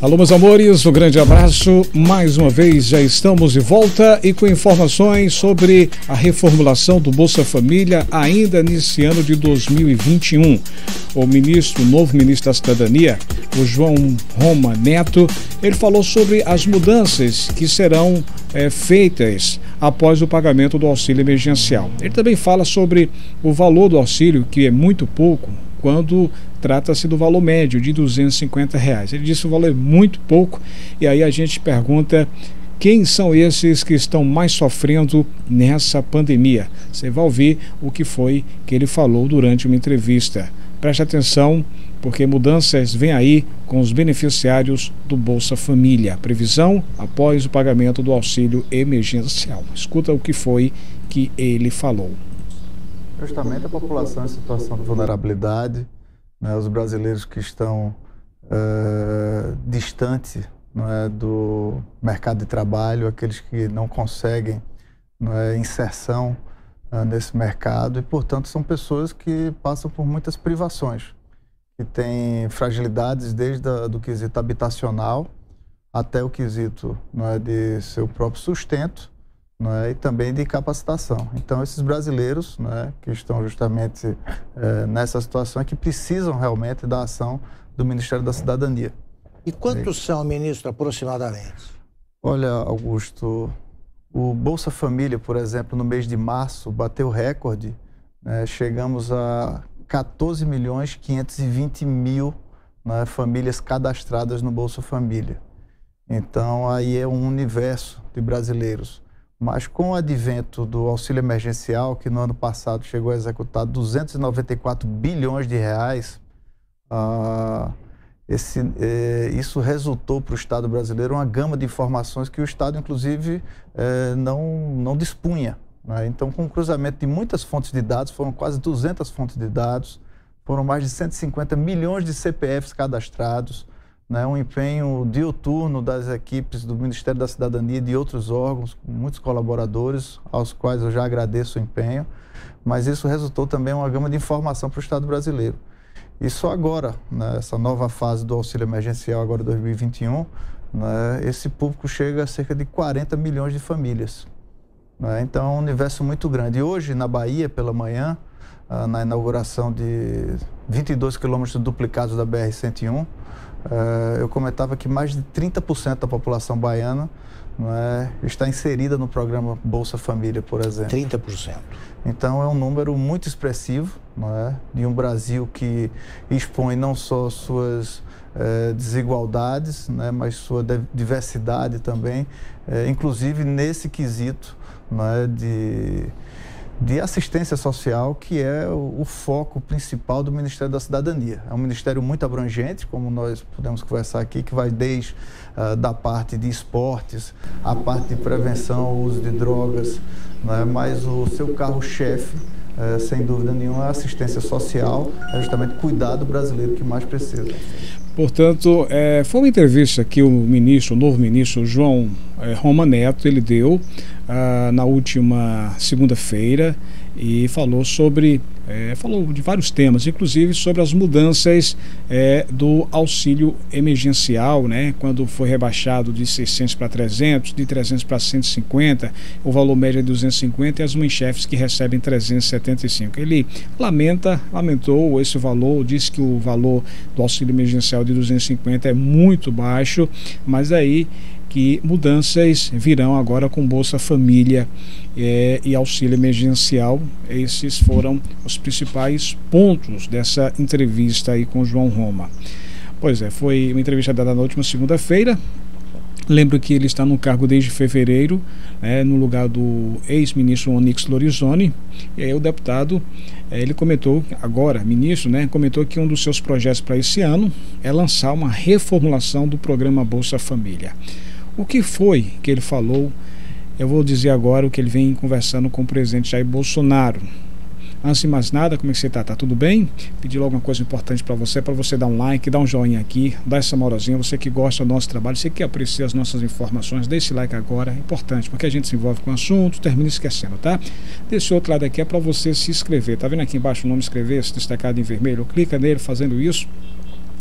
Alô, meus amores, um grande abraço. Mais uma vez já estamos de volta e com informações sobre a reformulação do Bolsa Família ainda nesse ano de 2021. O novo ministro da Cidadania, o João Roma Neto, ele falou sobre as mudanças que serão feitas após o pagamento do auxílio emergencial. Ele também fala sobre o valor do auxílio, que é muito pouco, quando trata-se do valor médio de R$250. Ele disse que o valor é muito pouco e aí a gente pergunta quem são esses que estão mais sofrendo nessa pandemia. Você vai ouvir o que foi que ele falou durante uma entrevista. Preste atenção, porque mudanças vêm aí com os beneficiários do Bolsa Família. Previsão após o pagamento do auxílio emergencial. Escuta o que foi que ele falou. Justamente a população em situação de vulnerabilidade, né, os brasileiros que estão distantes, não é, do mercado de trabalho, aqueles que não conseguem, não é, inserção nesse mercado e, portanto, são pessoas que passam por muitas privações, que têm fragilidades desde do quesito habitacional até o quesito, não é, de seu próprio sustento, né, e também de capacitação. Então, esses brasileiros, né, que estão justamente nessa situação é que precisam realmente da ação do Ministério da Cidadania. E quantos são, ministro, aproximadamente? Olha, Augusto, o Bolsa Família, por exemplo, no mês de março, bateu recorde, né, chegamos a 14.520.000, né, famílias cadastradas no Bolsa Família. Então, aí é um universo de brasileiros. Mas com o advento do auxílio emergencial, que no ano passado chegou a executar 294 bilhões de reais, isso resultou para o Estado brasileiro uma gama de informações que o Estado, inclusive, não dispunha, né? Então, com o cruzamento de muitas fontes de dados, foram quase 200 fontes de dados, foram mais de 150 milhões de CPFs cadastrados, né, um empenho dioturno das equipes do Ministério da Cidadania e de outros órgãos, com muitos colaboradores, aos quais eu já agradeço o empenho, mas isso resultou também em uma gama de informação para o Estado brasileiro. E só agora, né, essa nova fase do auxílio emergencial, agora 2021, né, esse público chega a cerca de 40 milhões de famílias. Né, então é um universo muito grande. E hoje, na Bahia, pela manhã, na inauguração de 22 quilômetros duplicados da BR-101, eu comentava que mais de 30% da população baiana, não é, está inserida no programa Bolsa Família, por exemplo. 30%. Então é um número muito expressivo, não é, de um Brasil que expõe não só suas desigualdades, né, mas sua diversidade também, inclusive nesse quesito, não é, de assistência social, que é o foco principal do Ministério da Cidadania. É um ministério muito abrangente, como nós podemos conversar aqui, que vai desde da parte de esportes, a parte de prevenção ao uso de drogas, né? Mas o seu carro-chefe, sem dúvida nenhuma, é a assistência social, é justamente cuidar do brasileiro que mais precisa. Portanto, foi uma entrevista que o novo ministro João Roma Neto, ele deu na última segunda-feira e falou de vários temas, inclusive sobre as mudanças do auxílio emergencial, né, quando foi rebaixado de 600 para 300, de 300 para 150, o valor médio é 250 e as mães-chefes que recebem 375. Ele lamentou esse valor, disse que o valor do auxílio emergencial de 250 é muito baixo, mas aí que mudanças virão agora com Bolsa Família e auxílio emergencial. Esses foram os principais pontos dessa entrevista aí com o João Roma. Pois é, foi uma entrevista dada na última segunda-feira. Lembro que ele está no cargo desde fevereiro, no lugar do ex-ministro Onyx Lorenzoni. E aí o deputado, ele comentou, agora ministro, comentou que um dos seus projetos para esse ano é lançar uma reformulação do programa Bolsa Família. O que foi que ele falou? Eu vou dizer agora o que ele vem conversando com o presidente Jair Bolsonaro. Antes de mais nada, como é que você está? Tá tudo bem? Pedir alguma coisa importante para você dar um like, dar um joinha aqui, dar essa moralzinha. Você que gosta do nosso trabalho, você que aprecia as nossas informações, dê esse like agora, é importante, porque a gente se envolve com o assunto, termina esquecendo, tá? Desse outro lado aqui é para você se inscrever. Tá vendo aqui embaixo o nome inscrever-se, destacado em vermelho? Clica nele fazendo isso.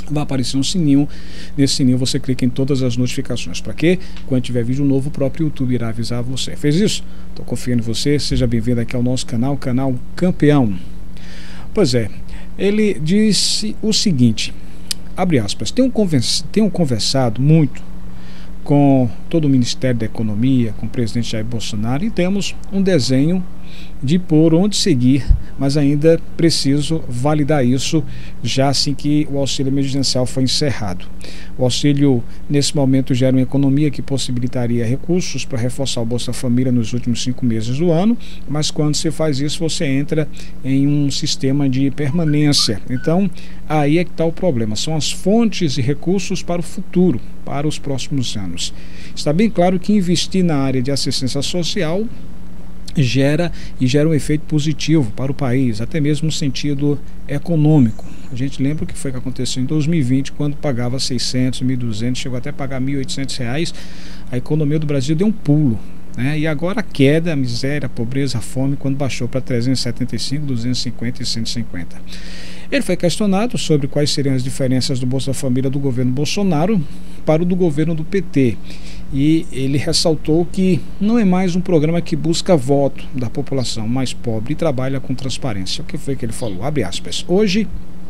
vai aparecer um sininho. Nesse sininho você clica em todas as notificações. Para quê? Quando tiver vídeo novo, o próprio YouTube irá avisar você. Fez isso? Estou confiando em você. Seja bem-vindo aqui ao nosso canal, canal Campeão. Pois é, ele disse o seguinte, abre aspas, tenho conversado muito com todo o Ministério da Economia, com o presidente Jair Bolsonaro, e temos um desenho de por onde seguir, mas ainda preciso validar isso já assim que o auxílio emergencial foi encerrado. O auxílio, nesse momento, gera uma economia que possibilitaria recursos para reforçar o Bolsa Família nos últimos 5 meses do ano, mas quando você faz isso, você entra em um sistema de permanência. Então, aí é que está o problema, são as fontes e recursos para o futuro, para os próximos anos. Está bem claro que investir na área de assistência social gera um efeito positivo para o país, até mesmo no sentido econômico. A gente lembra o que foi que aconteceu em 2020, quando pagava 600, 1.200, chegou até a pagar R$1.800, a economia do Brasil deu um pulo, né? E agora a queda, a miséria, a pobreza, a fome, quando baixou para 375, 250 e 150. Ele foi questionado sobre quais seriam as diferenças do Bolsa Família do governo Bolsonaro para o do governo do PT. E ele ressaltou que não é mais um programa que busca voto da população mais pobre e trabalha com transparência. O que foi que ele falou? Abre aspas. Hoje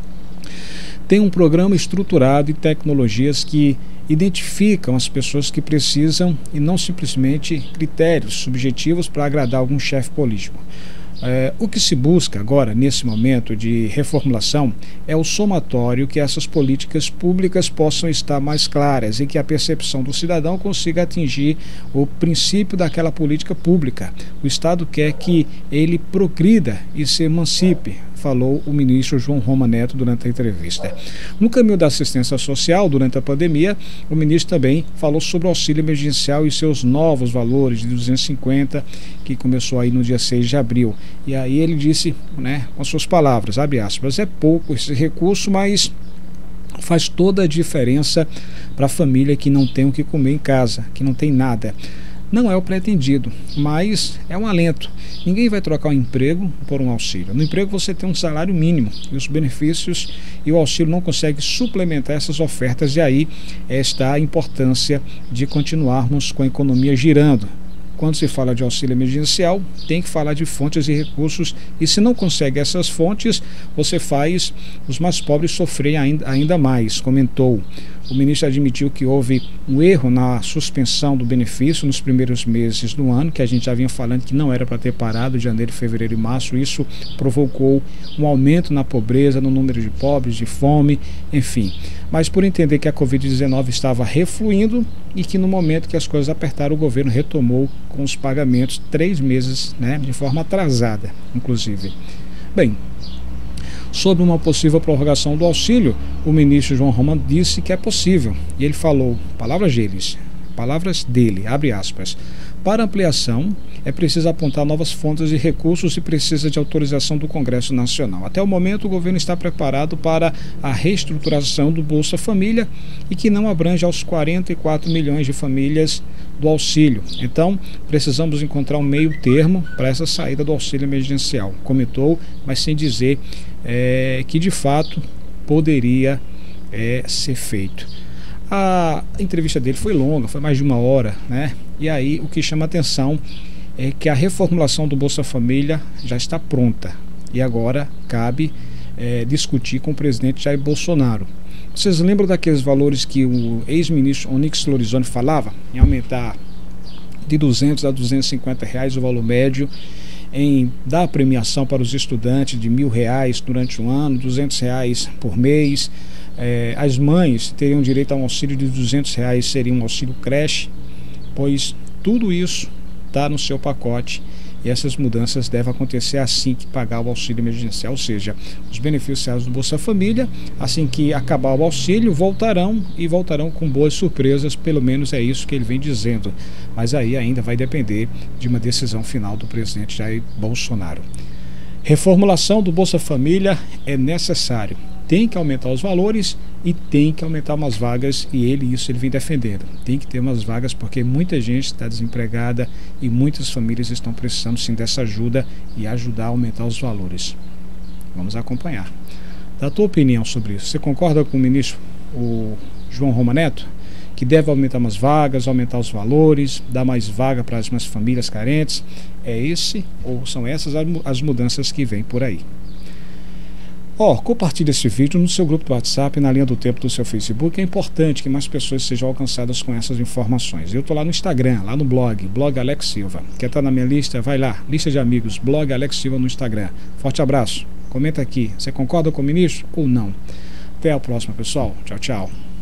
tem um programa estruturado e tecnologias que identificam as pessoas que precisam e não simplesmente critérios subjetivos para agradar algum chefe político. O que se busca agora, nesse momento de reformulação, é o somatório que essas políticas públicas possam estar mais claras e que a percepção do cidadão consiga atingir o princípio daquela política pública. O Estado quer que ele progrida e se emancipe, falou o ministro João Roma Neto durante a entrevista. No caminho da assistência social, durante a pandemia, o ministro também falou sobre o auxílio emergencial e seus novos valores de 250, que começou aí no dia 6 de abril. E aí ele disse, né, com suas palavras, abre aspas, é pouco esse recurso, mas faz toda a diferença para a família que não tem o que comer em casa, que não tem nada. Não é o pretendido, mas é um alento. Ninguém vai trocar um emprego por um auxílio. No emprego você tem um salário mínimo e os benefícios e o auxílio não consegue suplementar essas ofertas, e aí está a importância de continuarmos com a economia girando. Quando se fala de auxílio emergencial, tem que falar de fontes e recursos, e se não consegue essas fontes, você faz os mais pobres sofrerem ainda mais, comentou. O ministro admitiu que houve um erro na suspensão do benefício nos primeiros meses do ano, que a gente já vinha falando que não era para ter parado, de janeiro, fevereiro e março. Isso provocou um aumento na pobreza, no número de pobres, de fome, enfim. Mas por entender que a Covid-19 estava refluindo e que no momento que as coisas apertaram, o governo retomou com os pagamentos 3 meses, né, de forma atrasada, inclusive. Bem, sobre uma possível prorrogação do auxílio, o ministro João Roma disse que é possível. E ele falou, palavras dele, abre aspas, para ampliação é preciso apontar novas fontes de recursos e precisa de autorização do Congresso Nacional. Até o momento, o governo está preparado para a reestruturação do Bolsa Família e que não abrange aos 44 milhões de famílias do auxílio. Então, precisamos encontrar um meio termo para essa saída do auxílio emergencial, comentou, mas sem dizer que de fato poderia ser feito. A entrevista dele foi longa, foi mais de 1 hora, né? E aí o que chama atenção é que a reformulação do Bolsa Família já está pronta e agora cabe discutir com o presidente Jair Bolsonaro. Vocês lembram daqueles valores que o ex-ministro Onyx Lorenzoni falava em aumentar de R$200 a R$250 o valor médio, em dar premiação para os estudantes de R$1.000 durante um ano, R$200 por mês. As mães teriam direito a um auxílio de R$200, seria um auxílio creche, pois tudo isso está no seu pacote e essas mudanças devem acontecer assim que pagar o auxílio emergencial, ou seja, os beneficiários do Bolsa Família, assim que acabar o auxílio, voltarão com boas surpresas, pelo menos é isso que ele vem dizendo, mas aí ainda vai depender de uma decisão final do presidente Jair Bolsonaro. Reformulação do Bolsa Família é necessário. Tem que aumentar os valores e tem que aumentar umas vagas, e ele vem defendendo. Tem que ter umas vagas porque muita gente está desempregada e muitas famílias estão precisando sim dessa ajuda e ajudar a aumentar os valores. Vamos acompanhar. Dá a tua opinião sobre isso. Você concorda com o ministro o João Roma Neto, que deve aumentar mais vagas, aumentar os valores, dar mais vaga para as famílias carentes? É esse ou são essas as mudanças que vêm por aí? Compartilhe esse vídeo no seu grupo do WhatsApp, na linha do tempo do seu Facebook. É importante que mais pessoas sejam alcançadas com essas informações. Eu estou lá no Instagram, lá no blog Alex Silva. Quer estar na minha lista? Vai lá, lista de amigos, blog Alex Silva no Instagram. Forte abraço. Comenta aqui, você concorda com o ministro ou não? Até a próxima, pessoal. Tchau, tchau.